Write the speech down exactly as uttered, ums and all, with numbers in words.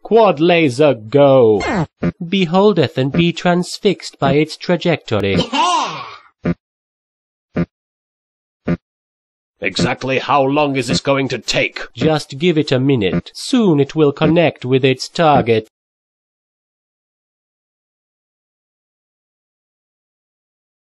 Quad laser, go! Beholdeth and be transfixed by its trajectory. Exactly how long is this going to take? Just give it a minute. Soon it will connect with its target.